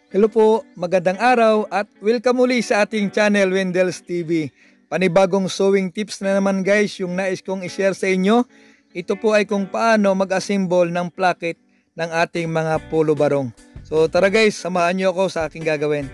Hello po, magandang araw at welcome muli sa ating channel Wendell's TV. Panibagong sewing tips na naman guys yung nais kong i-share sa inyo. Ito po ay kung paano mag-assemble ng placket ng ating mga polo barong. So tara guys, samahan niyo ako sa aking gagawin.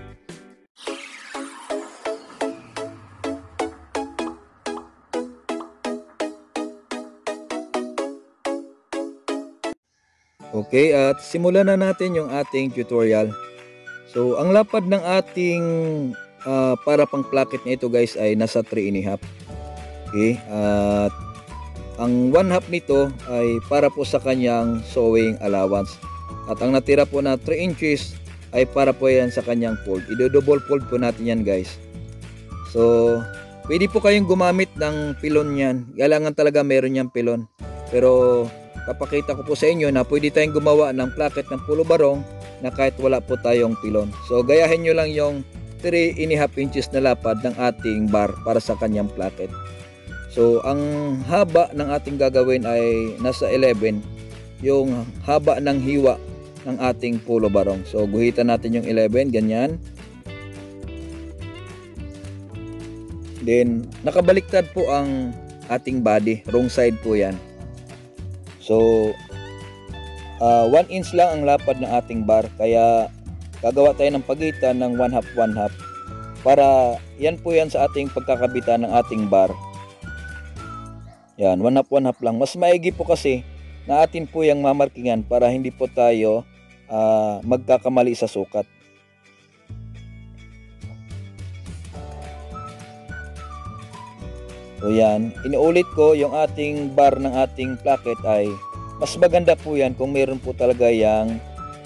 Okay, at simulan na natin yung ating tutorial. So, ang lapad ng ating para pang placket na ito guys ay nasa 3.5. Okay, at ang 1/2 nito ay para po sa kanyang sewing allowance. At ang natira po na 3 inches ay para po yan sa kanyang fold. I-double fold po natin yan guys. So, pwede po kayong gumamit ng pilon yan. Kailangan talaga meron yan pilon. Pero, papakita ko po sa inyo na pwede tayong gumawa ng placket ng polo barong na kahit wala po tayong pilon. So gayahin nyo lang yung 3.5 inches na lapad ng ating bar para sa kanyang placket. So ang haba ng ating gagawin ay nasa 11, yung haba ng hiwa ng ating polo barong. So guhitan natin yung 11, ganyan. Then nakabaliktad po ang ating body, wrong side po yan. So 1 inch lang ang lapad ng ating bar, kaya gagawa tayo ng pagitan ng 1/2 para yan po yan sa ating pagkakabitan ng ating bar. Yan, 1/2 lang. Mas maigi po kasi na atin po yung mamarkingan para hindi po tayo magkakamali sa sukat. So yan, inuulit ko yung ating bar ng ating placket ay mas maganda po yan kung meron po talaga yung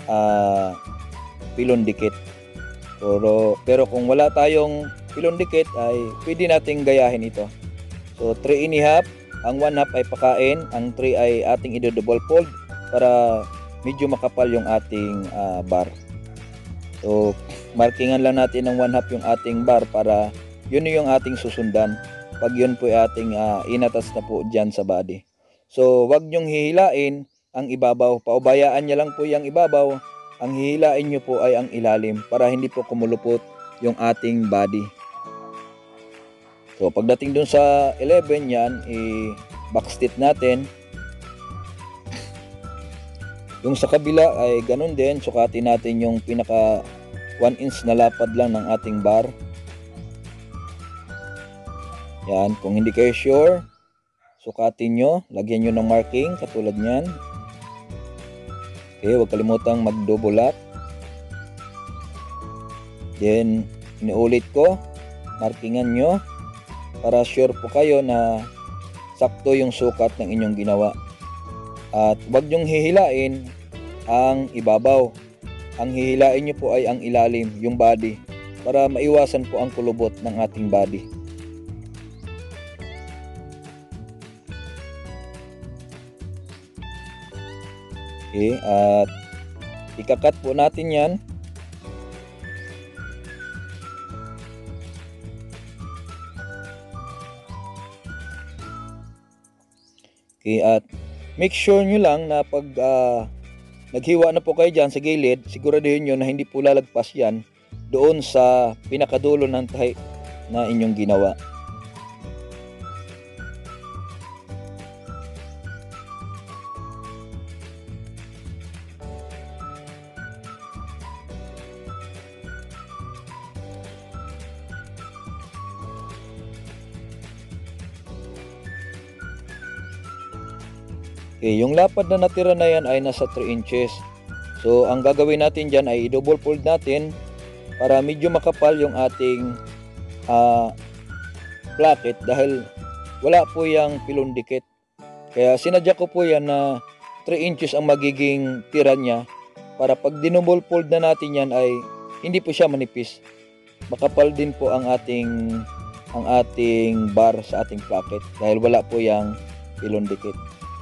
pilon dikit. Pero kung wala tayong pilon dikit ay pwede nating gayahin ito. So 3.5, ang 1/2 ay pakain, ang 3 ay ating i-double fold para medyo makapal yung ating bar. So markingan lang natin ng 1/2 yung ating bar para yun yung ating susundan. Pag yun po ay ating inatas na po dyan sa body. So wag nyong hihilain ang ibabaw. Paubayaan niya lang po yung ibabaw. Ang hihilain nyo po ay ang ilalim para hindi po kumulupot yung ating body. So pagdating dun sa 11 yan, i-backstitch natin. Yung sa kabila ay ganun din. Sukatin natin yung pinaka 1 inch na lapad lang ng ating bar. Yan, kung hindi kayo sure, sukatin nyo, lagyan nyo ng marking katulad nyan. Okay, huwag kalimutang mag-double up. Then, inuulit ko, markingan nyo para sure po kayo na sakto yung sukat ng inyong ginawa. At huwag nyong hihilain ang ibabaw. Ang hihilain nyo po ay ang ilalim, yung body, para maiwasan po ang kulubot ng ating body. Okay, at ikakat po natin yan. Okay, at make sure nyo lang na pag naghiwa na po kayo dyan sa gilid, siguraduhin nyo na hindi po lalagpas yan doon sa pinakadulo ng tahi na inyong ginawa. Okay, yung lapad na natira na yan ay nasa 3 inches. So, ang gagawin natin dyan ay i-double fold natin para medyo makapal yung ating placket dahil wala po yung pilon dikit. Kaya sinadya ko po yan na 3 inches ang magiging tira niya para pag dinouble fold na natin yan ay hindi po siya manipis. Makapal din po ang ating bar sa ating placket dahil wala po yung pilon dikit.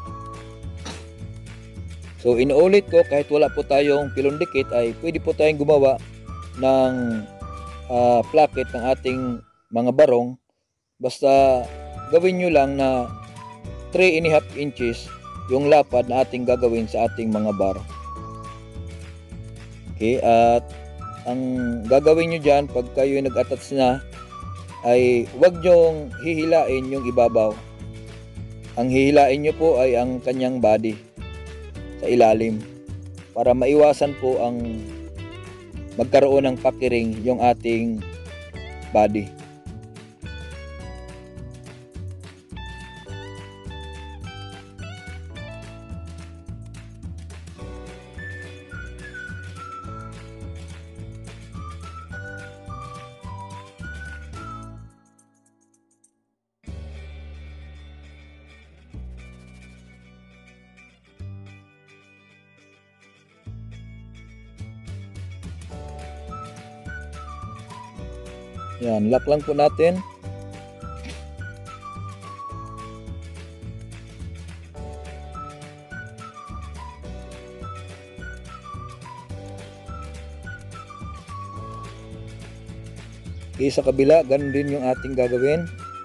So inuulit ko, kahit wala po tayong pilon dikit ay pwede po tayong gumawa ng placket ng ating mga barong. Basta gawin nyo lang na 3.5 inches yung lapad na ating gagawin sa ating mga bar. Okay, at ang gagawin nyo dyan pag kayo nag-attach na ay huwag nyong hihilain yung ibabaw. Ang hihilain nyo po ay ang kanyang body sa ilalim para maiwasan po ang magkaroon ng pakiring yung ating body. Yan, lock lang po natin. Okay, sa kabila, ganun din yung ating gagawin.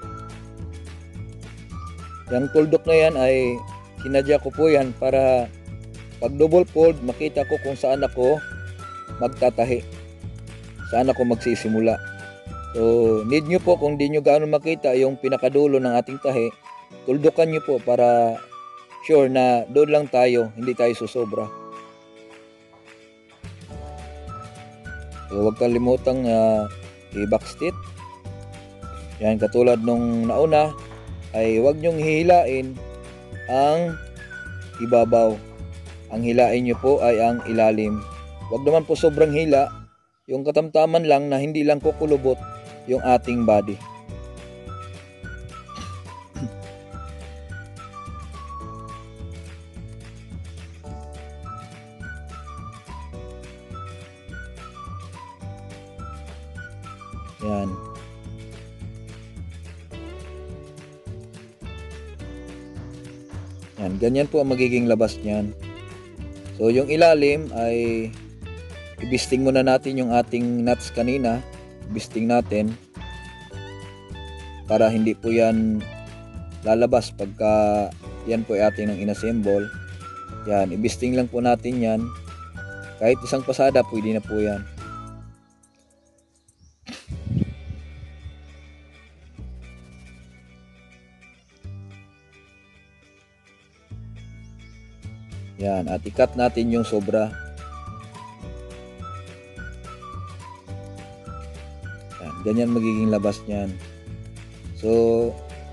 Yung tuldok na yan ay sinadya ko po yan para pag double fold, makita ko kung saan ako magtatahi. Saan ako magsisimula. So, need nyo po kung di nyo gaano makita yung pinakadulo ng ating tahi, tuldukan nyo po para sure na doon lang tayo, hindi tayo susobra. So, huwag kalimutang i-backstitch. Yan, katulad nung nauna, ay huwag nyong hihilain ang ibabaw. Ang hilain nyo po ay ang ilalim. Huwag naman po sobrang hila, yung katamtaman lang na hindi lang kukulubot yung ating body. Yan. Yan, ganyan po ang magiging labas niyan. So yung ilalim ay ibisting muna natin yung ating nuts kanina. Bisting natin para hindi po yan lalabas pagka yan po ay atin ng inassemble. Yan, ibisting lang po natin yan. Kahit isang pasada pwede na po yan. Yan, at i-cut natin yung sobra. Ganyan magiging labas niyan. So,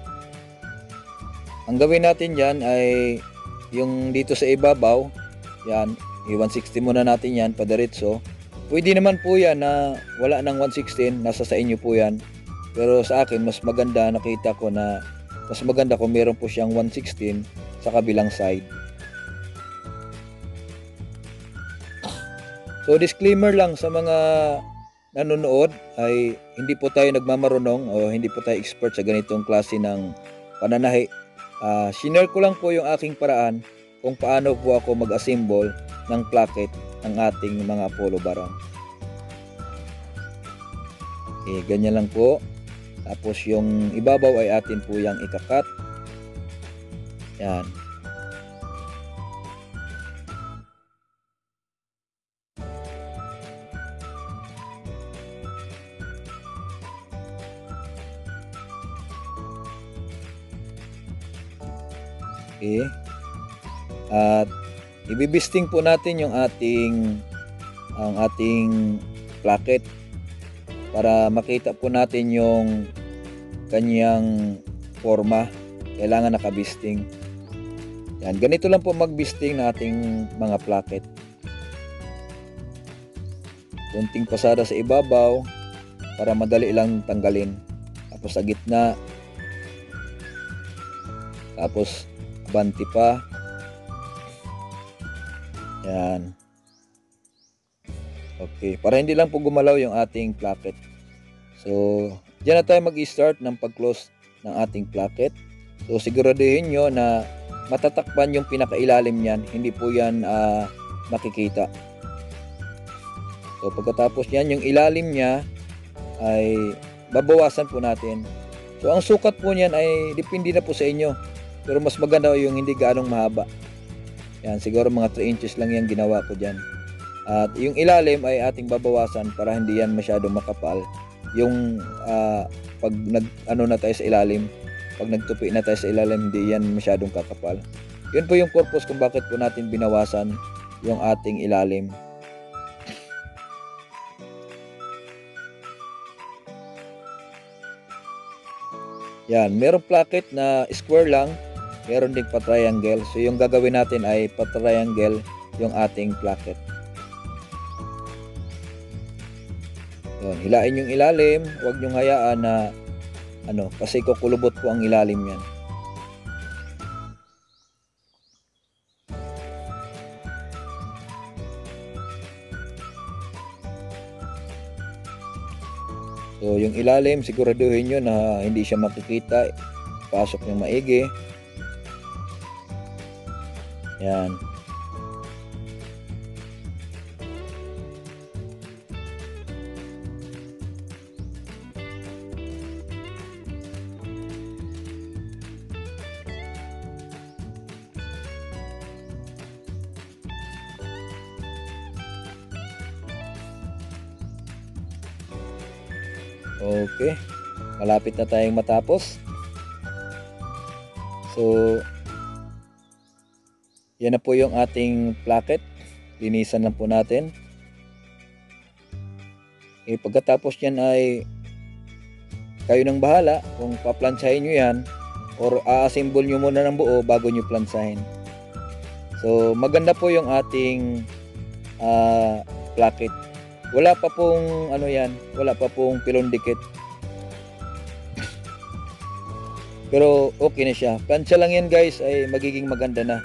ang gawin natin dyan ay yung dito sa ibabaw, yan, i-160 muna natin yan, padiretso. Pwede naman po yan na wala ng 116, nasa sa inyo po yan. Pero sa akin, mas maganda, nakita ko na mas maganda kung meron po siyang 116 sa kabilang side. So, disclaimer lang sa mga nanonood ay hindi po tayo nagmamarunong o hindi po tayo expert sa ganitong klase ng pananahi. Shinare ko lang po yung aking paraan kung paano po ako mag-assemble ng placket ng ating mga polo barong. Okay, ganyan lang po. Tapos yung ibabaw ay atin po yung ikakat. Yan. Okay. At ibibisting po natin yung ating placket para makita po natin yung kanyang forma. Kailangan nakabisting. Yan, ganito lang po magbisting ng ating mga placket. Kunting pasada sa ibabaw para madali lang tanggalin. Tapos sa gitna. Tapos banti pa. Yan. Okay, para hindi lang po gumalaw yung ating placket. So, diyan na tayo mag-start ng pag-close ng ating placket. So, siguraduhin nyo na matatakpan yung pinakailalim niyan. Hindi po yan makikita. So, pagkatapos yan, yung ilalim niya ay babawasan po natin. So, ang sukat po niyan ay depende na po sa inyo. Pero mas maganda yung hindi gaanong mahaba. Yan, siguro mga 3 inches lang yan ginawa ko dyan. At yung ilalim ay ating babawasan para hindi yan masyadong makapal. Yung pag na tayo sa ilalim, pag nagtupi na tayo sa ilalim, hindi yan masyadong kakapal. Yun po yung purpose kung bakit po natin binawasan yung ating ilalim. Yan, merong placket na square lang, meron ding pa-triangle. So yung gagawin natin ay pa-triangle yung ating placket. Yun, hilain yung ilalim, huwag nyong hayaan na kasi kukulubot po ang ilalim yan. So yung ilalim, siguraduhin nyo na hindi siya makikita, pasok yung maigi. Yan. Okay, malapit na tayong matapos. So, yan na po yung ating placket. Linisan lang po natin. Pagkatapos yan ay kayo nang bahala kung paplansyahin nyo yan or a-assemble nyo muna ng buo bago nyo plansahin. So, maganda po yung ating placket. Wala pa pong wala pa pong pilon dikit. Pero okay na siya. Plansya lang yan guys ay magiging maganda na.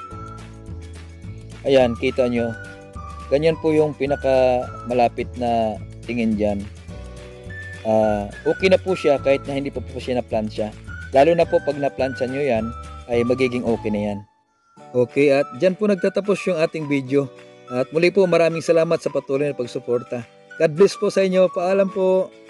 Ayan, kita nyo. Ganyan po yung pinaka malapit na tingin dyan. Okay na po siya kahit na hindi pa po siya na-plansya. Lalo na po pag na-plansya nyo yan ay magiging okay na yan. Okay, at dyan po nagtatapos yung ating video. At muli po maraming salamat sa patuloy na pagsuporta. God bless po sa inyo. Paalam po.